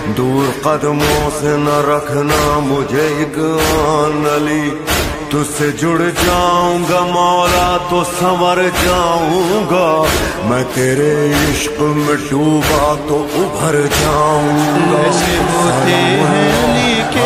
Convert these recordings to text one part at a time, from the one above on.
دور قدموں سے نہ رکھنا مجھے ایک آن علی، تجھ سے جڑ جاؤں گا مولا تو سنور جاؤں گا، میں تیرے عشق میں ڈوبا تو ابھر جاؤں گا۔ ایسے ہوتے ہیں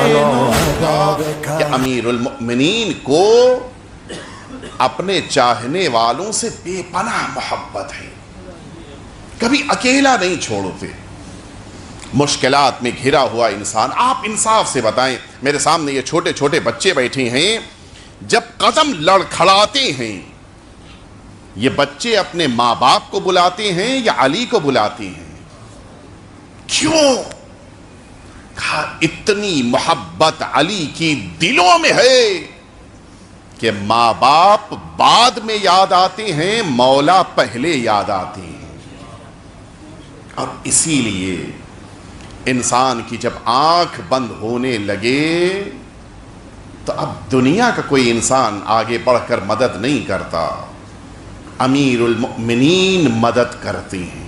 کہ امیر المؤمنین کو اپنے چاہنے والوں سے بے پناہ محبت ہے، کبھی اکیلا نہیں چھوڑتے۔ مشکلات میں گھرا ہوا انسان، آپ انصاف سے بتائیں، میرے سامنے یہ چھوٹے چھوٹے بچے بیٹھے ہیں، جب قدم لڑکھڑاتے ہیں یہ بچے اپنے ماں باپ کو بلاتے ہیں یا علی کو بلاتے ہیں؟ کیوں؟ کہا اتنی محبت علی کی دلوں میں ہے کہ ماں باپ بعد میں یاد آتے ہیں، مولا پہلے یاد آتے ہیں۔ اور اسی لیے انسان کی جب آنکھ بند ہونے لگے تو اب دنیا کا کوئی انسان آگے بڑھ کر مدد نہیں کرتا، امیر المؤمنین مدد کرتے ہیں۔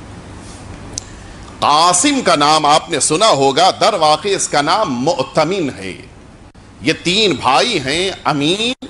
قاسم کا نام آپ نے سنا ہوگا، در واقع اس کا نام مؤتمن ہے۔ یہ تین بھائی ہیں، امین،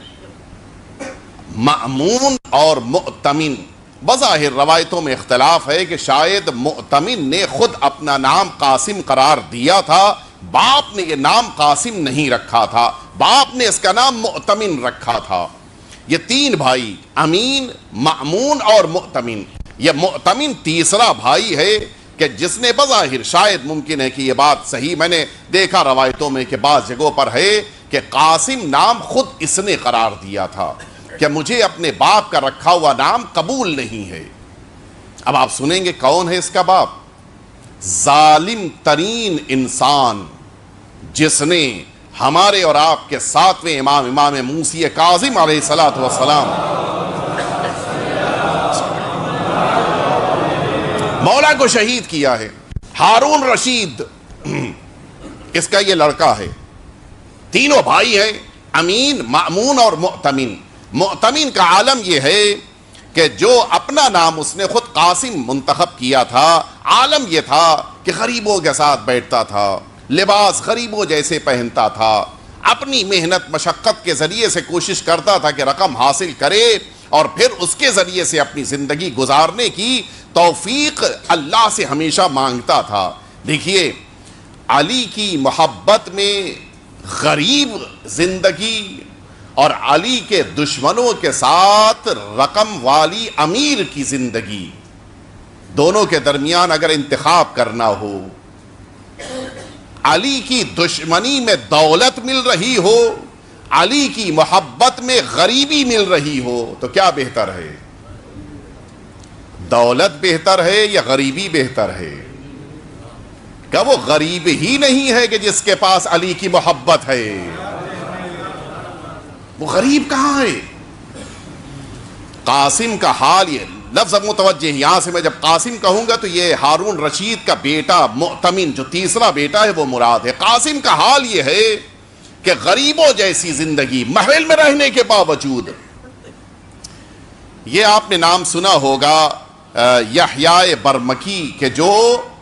مأمون اور مؤتمن۔ بظاہر روایتوں میں اختلاف ہے کہ شاید مؤتمن نے خود اپنا نام قاسم قرار دیا تھا، باپ نے یہ نام قاسم نہیں رکھا تھا، باپ نے اس کا نام مؤتمن رکھا تھا۔ یہ تین بھائی امین، مأمون اور مؤتمن۔ یہ مؤتمن تیسرا بھائی ہے کہ جس نے بظاہر شاید ممکن ہے کہ یہ بات صحیح، میں نے دیکھا روایتوں میں کہ بعض جگہوں پر ہے کہ قاسم نام خود اس نے قرار دیا تھا کہ مجھے اپنے باپ کا رکھا ہوا نام قبول نہیں ہے۔ اب آپ سنیں گے کون ہے اس کا باپ؟ ظالم ترین انسان جس نے ہمارے اور آپ کے ساتویں امام موسی کاظم علیہ السلام مولا کو شہید کیا ہے، ہارون رشید اس کا یہ لڑکا ہے۔ تینوں بھائی ہیں، امین، مأمون اور مؤتمن۔ مؤتمن کا عالم یہ ہے کہ جو اپنا نام اس نے خود قاسم منتخب کیا تھا، عالم یہ تھا کہ غریبوں کے ساتھ بیٹھتا تھا، لباس غریبوں جیسے پہنتا تھا، اپنی محنت مشقت کے ذریعے سے کوشش کرتا تھا کہ رقم حاصل کرے اور پھر اس کے ذریعے سے اپنی زندگی گزارنے کی توفیق اللہ سے ہمیشہ مانگتا تھا۔ دیکھیے علی کی محبت میں غریب زندگی اور علی کے دشمنوں کے ساتھ رقم والی امیر کی زندگی، دونوں کے درمیان اگر انتخاب کرنا ہو، علی کی دشمنی میں دولت مل رہی ہو، علی کی محبت میں غریبی مل رہی ہو، تو کیا بہتر ہے؟ دولت بہتر ہے یا غریبی بہتر ہے؟ کیا وہ غریب ہی نہیں ہے کہ جس کے پاس علی کی محبت ہے؟ وہ غریب کہاں ہے؟ قاسم کا حال یہ، لفظ متوجہ، یہاں سے میں جب قاسم کہوں گا تو یہ ہارون رشید کا بیٹا مؤتمن جو تیسرا بیٹا ہے وہ مراد ہے۔ قاسم کا حال یہ ہے کہ غریبوں جیسی زندگی، محل میں رہنے کے باوجود۔ یہ آپ نے نام سنا ہوگا یحییٰ برمکی کہ جو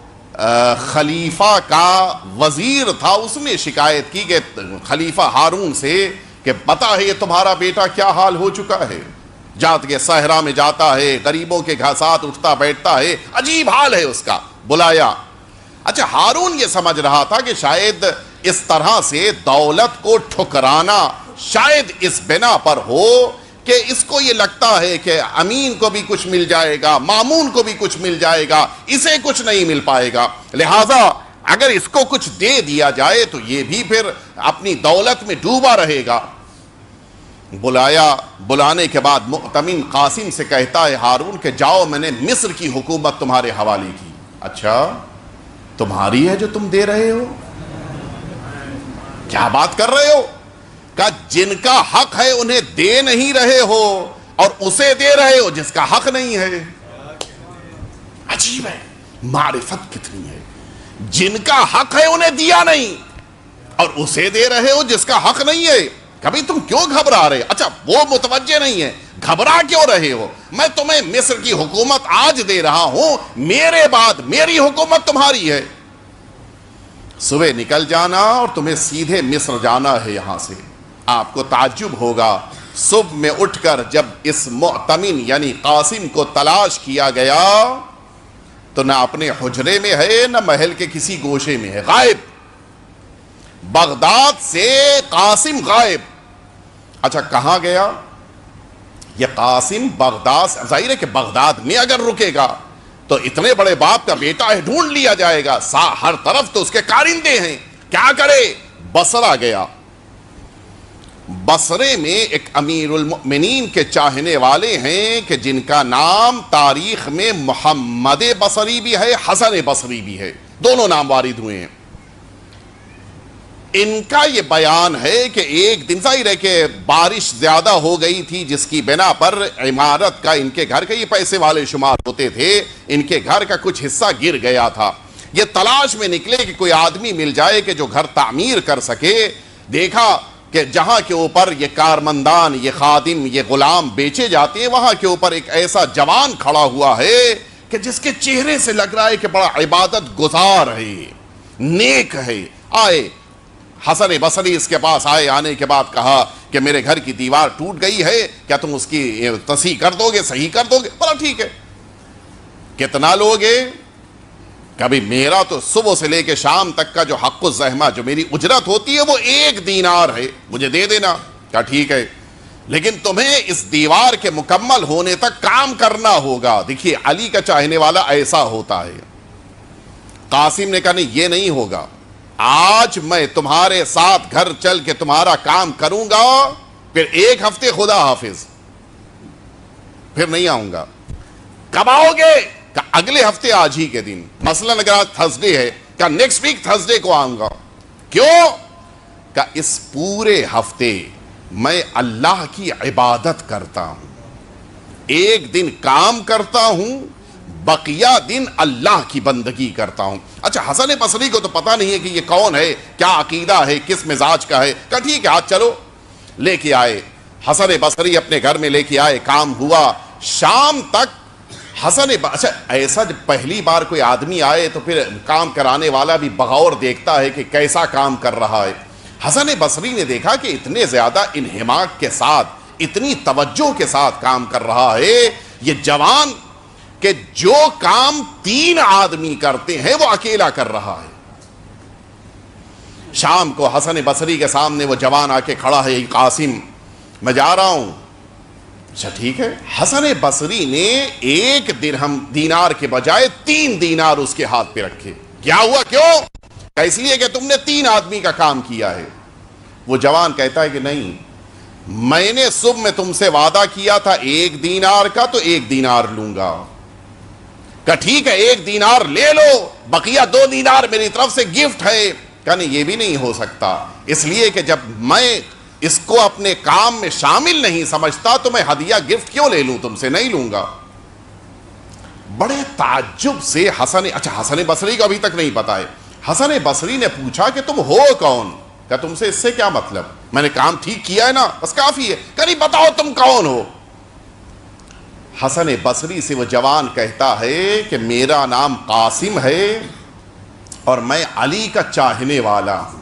خلیفہ کا وزیر تھا، اس نے شکایت کی کہ خلیفہ ہارون سے کہ پتہ ہے یہ تمہارا بیٹا کیا حال ہو چکا ہے، جات کے صحرا میں جاتا ہے، غریبوں کے ساتھ اٹھتا بیٹھتا ہے، عجیب حال ہے اس کا۔ بلایا۔ اچھا ہارون یہ سمجھ رہا تھا کہ شاید اس طرح سے دولت کو ٹھکرانا شاید اس بنا پر ہو کہ اس کو یہ لگتا ہے کہ امین کو بھی کچھ مل جائے گا، مامون کو بھی کچھ مل جائے گا، اسے کچھ نہیں مل پائے گا، لہذا اگر اس کو کچھ دے دیا جائے تو یہ بھی پھر اپنی دولت میں ڈوبا رہے گا۔ بلایا، بلانے کے بعد مؤتمن قاسم سے کہتا ہے ہارون کہ جاؤ، میں نے مصر کی حکومت تمہارے حوالے کی۔ اچھا تمہاری ہے جو تم دے رہے ہو؟ کیا بات کر رہے ہو؟ کہ جن کا حق ہے انہیں دے نہیں رہے ہو اور اسے دے رہے ہو جس کا حق نہیں ہے۔ عجیب ہے، معرفت کتنی ہے۔ جن کا حق ہے انہیں دیا نہیں اور اسے دے رہے ہو جس کا حق نہیں ہے۔ کبھی تم کیوں گھبرا رہے؟ اچھا وہ متوجہ نہیں ہے، گھبرا کیوں رہے ہو؟ میں تمہیں مصر کی حکومت آج دے رہا ہوں، میرے بعد میری حکومت تمہاری ہے۔ صبح نکل جانا اور تمہیں سیدھے مصر جانا ہے یہاں سے۔ آپ کو تعجب ہوگا، صبح میں اٹھ کر جب اس مؤتمن یعنی قاسم کو تلاش کیا گیا تو نہ اپنے حجرے میں ہے نہ محل کے کسی گوشے میں ہے، غائب۔ بغداد سے قاسم غائب۔ اچھا کہاں گیا؟ یہ قاسم بغداد، ظاہر ہے کہ بغداد میں اگر رکے گا تو اتنے بڑے باپ کا بیٹا ہے، ڈھونڈ لیا جائے گا، ہر طرف تو اس کے کارندے ہیں، کیا کرے؟ بصرہ گیا۔ بصرے میں ایک امیر المؤمنین کے چاہنے والے ہیں کہ جن کا نام تاریخ میں محمد بصری بھی ہے، حسن بصری بھی ہے، دونوں نام وارد ہوئے ہیں۔ ان کا یہ بیان ہے کہ ایک دن ظاہر ہے کہ بارش زیادہ ہو گئی تھی جس کی بنا پر عمارت کا، ان کے گھر کا، یہ پیسے والے شمار ہوتے تھے، ان کے گھر کا کچھ حصہ گر گیا تھا۔ یہ تلاش میں نکلے کہ کوئی آدمی مل جائے کہ جو گھر تعمیر کر سکے۔ دیکھا کہ جہاں کے اوپر یہ کارمندان، یہ خادم، یہ غلام بیچے جاتے ہیں، وہاں کے اوپر ایک ایسا جوان کھڑا ہوا ہے کہ جس کے چہرے سے لگ رہا ہے کہ بڑا عبادت گزار ہے، نیک ہے۔ آئے حسن بصری اس کے پاس آئے، آنے کے بعد کہا کہ میرے گھر کی دیوار ٹوٹ گئی ہے، کیا تم اس کی تصحیح کر دو گے، صحیح کر دو گے؟ بولا ٹھیک ہے۔ کتنا لوگے؟ کبھی میرا تو صبح سے لے کے شام تک کا جو حق الزحمہ، جو میری اجرت ہوتی ہے وہ 1 دینار ہے، مجھے دے دینا۔ کیا ٹھیک ہے، لیکن تمہیں اس دیوار کے مکمل ہونے تک کام کرنا ہوگا۔ دیکھیے علی کا چاہنے والا ایسا ہوتا ہے۔ قاسم نے کہا نہیں، یہ نہیں ہوگا، آج میں تمہارے ساتھ گھر چل کے تمہارا کام کروں گا، پھر 1 ہفتے خدا حافظ، پھر نہیں آؤں گا۔ کب آؤ گے؟ کہ اگلے ہفتے آج ہی کے دن، مثلا اگر آج تھرسڈے ہے، کہ نیکسٹ ویک تھرسڈے کو آؤں گا۔ کیوں؟ کہ اس پورے ہفتے میں اللہ کی عبادت کرتا ہوں، 1 دن کام کرتا ہوں، بقیہ دن اللہ کی بندگی کرتا ہوں۔ اچھا حسن بصری کو تو پتہ نہیں ہے کہ یہ کون ہے، کیا عقیدہ ہے، کس مزاج کا ہے۔ کہا ٹھیک ہے آج چلو، لے کے آئے حسن بصری، اپنے گھر میں لے کے آئے، کام ہوا شام تک۔ اچھا ایسا جب پہلی بار کوئی آدمی آئے تو پھر کام کرانے والا بھی بغور دیکھتا ہے کہ کیسا کام کر رہا ہے۔ حسن بصری نے دیکھا کہ اتنے زیادہ انہماک کے ساتھ، اتنی توجہ کے ساتھ کام کر رہا ہے یہ جوان، کہ جو کام 3 آدمی کرتے ہیں وہ اکیلا کر رہا ہے۔ شام کو حسن بصری کے سامنے وہ جوان آ کے کھڑا ہے، قاسم میں جا رہا ہوں۔ اچھا ٹھیک ہے۔ حسن بصری نے 1 درہم دینار کے بجائے 3 دینار اس کے ہاتھ پہ رکھے۔ کیا ہوا؟ کیوں؟ کہ اس لیے کہ تم نے 3 آدمی کا کام کیا ہے۔ وہ جوان کہتا ہے کہ نہیں، میں نے صبح میں تم سے وعدہ کیا تھا 1 دینار کا، تو 1 دینار لوں گا۔ کہ ٹھیک ہے 1 دینار لے لو، بقیہ 2 دینار میری طرف سے گفٹ ہے۔ کہ نہیں، یہ بھی نہیں ہو سکتا، اس لیے کہ جب میں اس کو اپنے کام میں شامل نہیں سمجھتا تو میں ہدیہ گفٹ کیوں لے لوں تم سے؟ نہیں لوں گا۔ بڑے تعجب سے حسن بصری کو ابھی تک نہیں پتا ہے۔ حسن بصری نے پوچھا کہ تم ہو کون؟ کہ تم سے اس سے کیا مطلب، میں نے کام ٹھیک کیا ہے نا، بس کافی ہے۔ کہ نہیں، بتاؤ تم کون ہو؟ حسن بصری سے وہ جوان کہتا ہے کہ میرا نام قاسم ہے اور میں علی کا چاہنے والا ہوں۔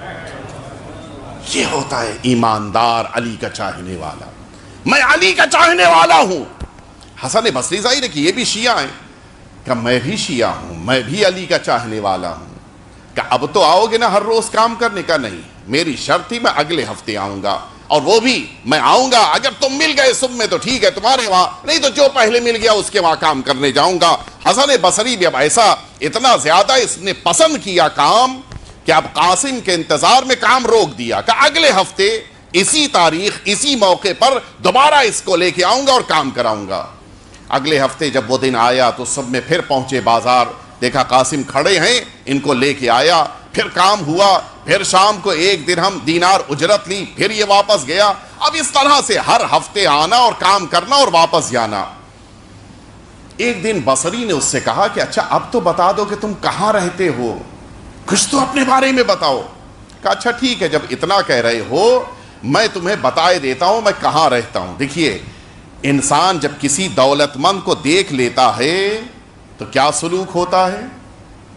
یہ ہوتا ہے ایماندار، علی کا چاہنے والا، میں علی کا چاہنے والا ہوں۔ حسن بصری ظاہر ہے کہ یہ بھی شیعہ ہیں، کہ میں بھی شیعہ ہوں، میں بھی علی کا چاہنے والا ہوں۔ کہ اب تو آؤ گے نا ہر روز کام کرنے؟ کا نہیں، میری شرط تھی میں اگلے ہفتے آؤں گا، اور وہ بھی میں آؤں گا اگر تم مل گئے صبح میں تو ٹھیک ہے تمہارے وہاں، نہیں تو جو پہلے مل گیا اس کے وہاں کام کرنے جاؤں گا۔ حسن بصری بھی اب ایسا اتنا زیادہ اس نے پسند کیا کام کہ اب قاسم کے انتظار میں کام روک دیا، کہ اگلے ہفتے اسی تاریخ اسی موقع پر دوبارہ اس کو لے کے آؤں گا اور کام کراؤں گا۔ اگلے ہفتے جب وہ دن آیا تو سب میں پھر پہنچے بازار، دیکھا قاسم کھڑے ہیں، ان کو لے کے آیا، پھر کام ہوا، پھر شام کو 1 درہم دینار اجرت لی، پھر یہ واپس گیا۔ اب اس طرح سے ہر ہفتے آنا اور کام کرنا اور واپس جانا۔ ایک دن بصری نے اس سے کہا کہ اچھا اب تو بتا دو کہ تم کہاں رہتے ہو، کچھ تو اپنے بارے میں بتاؤ۔ کہا اچھا ٹھیک ہے، جب اتنا کہہ رہے ہو میں تمہیں بتائے دیتا ہوں میں کہاں رہتا ہوں۔ دیکھیے انسان جب کسی دولت مند کو دیکھ لیتا ہے تو کیا سلوک ہوتا ہے؟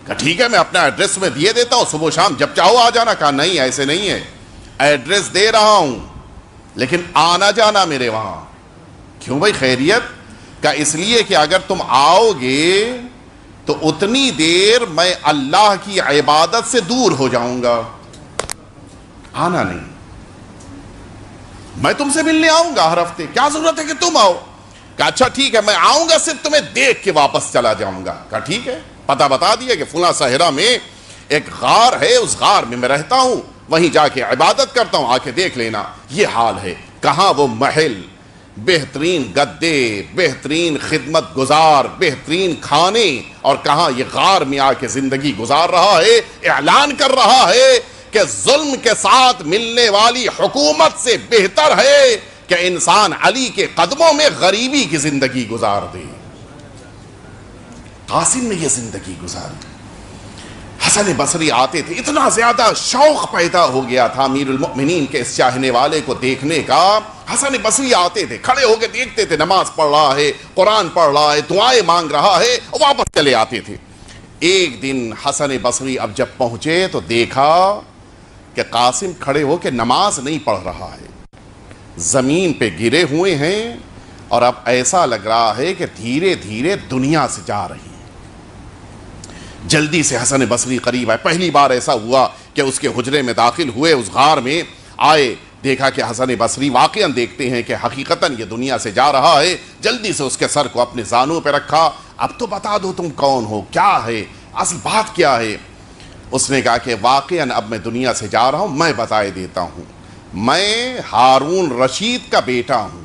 کہا ٹھیک ہے میں اپنا ایڈریس میں دیے دیتا ہوں, صبح شام جب چاہو آ جانا. کہا نہیں ایسے نہیں ہے, ایڈریس دے رہا ہوں لیکن آنا جانا میرے وہاں. کیوں بھائی خیریت؟ کہا اس لیے کہ اگر تم آؤ گے تو اتنی دیر میں اللہ کی عبادت سے دور ہو جاؤں گا. آنا نہیں, میں تم سے ملنے آؤں گا ہر ہفتے, کیا ضرورت ہے کہ تم آؤ. کہا اچھا ٹھیک ہے میں آؤں گا, صرف تمہیں دیکھ کے واپس چلا جاؤں گا. کہا ٹھیک ہے, پتہ بتا دیا کہ فلاں صحرا میں ایک غار ہے, اس غار میں رہتا ہوں, وہیں جا کے عبادت کرتا ہوں, آ کے دیکھ لینا. یہ حال ہے. کہاں وہ محل, بہترین گدے, بہترین خدمت گزار, بہترین کھانے, اور کہاں یہ غار میں آ کے زندگی گزار رہا ہے, اعلان کر رہا ہے کہ ظلم کے ساتھ ملنے والی حکومت سے بہتر ہے کہ انسان علی کے قدموں میں غریبی کی زندگی گزار دے. قاسم نے یہ زندگی گزاری. حسن بصری آتے تھے, اتنا زیادہ شوق پیدا ہو گیا تھا امیر المؤمنین کے اس چاہنے والے کو دیکھنے کا. حسن بصری آتے تھے, کھڑے ہو کے دیکھتے تھے, نماز پڑھ رہا ہے, قرآن پڑھ رہا ہے, دعائیں مانگ رہا ہے, اور واپس چلے آتے تھے. ایک دن حسن بصری اب جب پہنچے تو دیکھا کہ قاسم کھڑے ہو کے نماز نہیں پڑھ رہا ہے, زمین پہ گرے ہوئے ہیں, اور اب ایسا لگ رہا ہے کہ دھیرے دھیرے دنیا سے جا رہی ہیں. جلدی سے حسن بصری قریب آئے. پہلی بار ایسا ہوا کہ اس کے حجرے میں داخل ہوئے, اس غار میں آئے, دیکھا کہ حسن بصری واقعاً دیکھتے ہیں کہ حقیقتاً یہ دنیا سے جا رہا ہے. جلدی سے اس کے سر کو اپنے زانوں پہ رکھا. اب تو بتا دو تم کون ہو, کیا ہے اصل بات, کیا ہے. اس نے کہا کہ واقعاً اب میں دنیا سے جا رہا ہوں, میں بتائے دیتا ہوں, میں ہارون رشید کا بیٹا ہوں.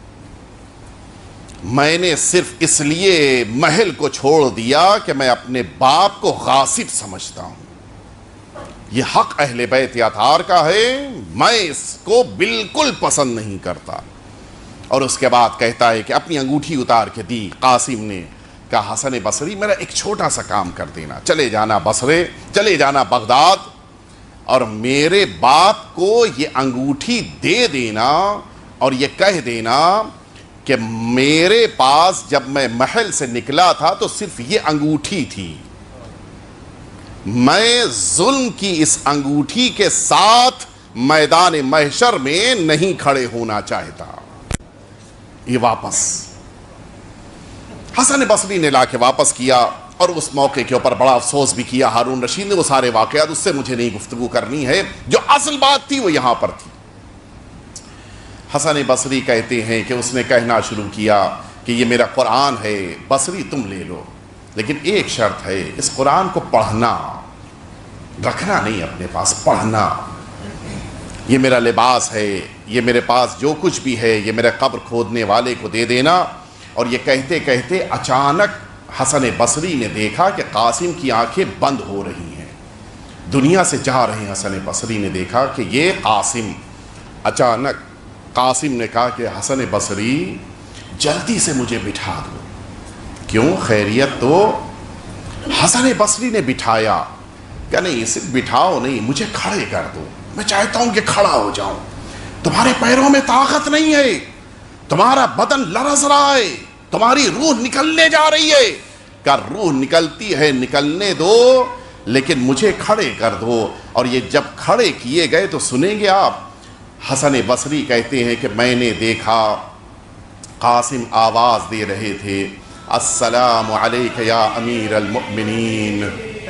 میں نے صرف اس لیے محل کو چھوڑ دیا کہ میں اپنے باپ کو غاصب سمجھتا ہوں. یہ حق اہل بیت اطہار کا ہے, میں اس کو بالکل پسند نہیں کرتا. اور اس کے بعد کہتا ہے کہ اپنی انگوٹھی اتار کے دی قاسم نے. کہا حسن بصری میرا ایک چھوٹا سا کام کر دینا, چلے جانا بصرے, چلے جانا بغداد, اور میرے باپ کو یہ انگوٹھی دے دینا, اور یہ کہہ دینا کہ میرے پاس جب میں محل سے نکلا تھا تو صرف یہ انگوٹھی تھی, میں ظلم کی اس انگوٹھی کے ساتھ میدان محشر میں نہیں کھڑے ہونا چاہتا. یہ واپس حسن بصری نے لا کے واپس کیا, اور اس موقع کے اوپر بڑا افسوس بھی کیا ہارون رشید نے. وہ سارے واقعات اس سے مجھے نہیں گفتگو کرنی ہے, جو اصل بات تھی وہ یہاں پر تھی. حسن بصری کہتے ہیں کہ اس نے کہنا شروع کیا کہ یہ میرا قرآن ہے, بصری تم لے لو, لیکن ایک شرط ہے, اس قرآن کو پڑھنا, رکھنا نہیں اپنے پاس, پڑھنا. یہ میرا لباس ہے, یہ میرے پاس جو کچھ بھی ہے, یہ میرے قبر کھودنے والے کو دے دینا. اور یہ کہتے کہتے اچانک حسن بصری نے دیکھا کہ قاسم کی آنکھیں بند ہو رہی ہیں, دنیا سے جا رہے ہیں. حسن بصری نے دیکھا کہ یہ قاسم, اچانک قاسم نے کہا کہ حسن بصری جلدی سے مجھے بٹھا دو. کیوں خیریت؟ تو حسن بصری نے بٹھایا. کہ نہیں صرف بٹھاؤ نہیں, مجھے کھڑے کر دو, میں چاہتا ہوں کہ کھڑا ہو جاؤں. تمہارے پیروں میں طاقت نہیں ہے, تمہارا بدن لرز رہا ہے, تمہاری روح نکلنے جا رہی ہے. کہ روح نکلتی ہے نکلنے دو, لیکن مجھے کھڑے کر دو. اور یہ جب کھڑے کیے گئے تو سنیں گے آپ, حسن بصری کہتے ہیں کہ میں نے دیکھا قاسم آواز دے رہے تھے, السلام علیک یا امیر المؤمنین,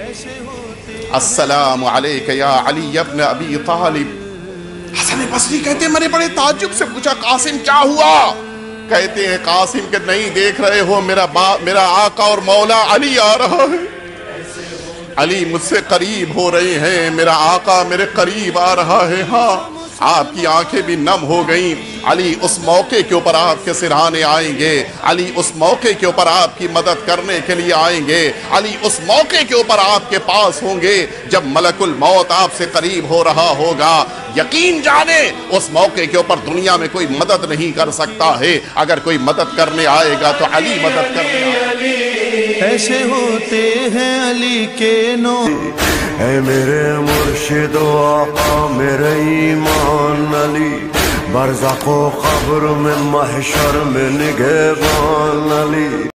السلام علیک یا علی ابن ابی طالب. حسن بصری کہتے ہیں میں نے بڑے تعجب سے پوچھا قاسم کیا ہوا؟ کہتے ہیں قاسم کہ نہیں دیکھ رہے ہو, میرا آقا اور مولا علی آ رہا ہے, علی مجھ سے قریب ہو رہے ہیں, میرا آقا میرے قریب آ رہا ہے. ہاں آپ کی آنکھیں بھی نم ہو گئیں. علی اس موقع کے اوپر آپ کے سرہانے آئیں گے, علی اس موقع کے اوپر آپ کی مدد کرنے کے لیے آئیں گے, علی اس موقع کے اوپر آپ کے پاس ہوں گے جب ملک الموت آپ سے قریب ہو رہا ہوگا. یقین جانے اس موقع کے اوپر دنیا میں کوئی مدد نہیں کر سکتا ہے, اگر کوئی مدد کرنے آئے گا تو علی مدد کرنے آئے گا. ایسے ہوتے ہیں علی کے نور. اے میرے مرشد و آقا میرے ایمان علی, برزخ و قبر میں محشر میں نگہبان علی.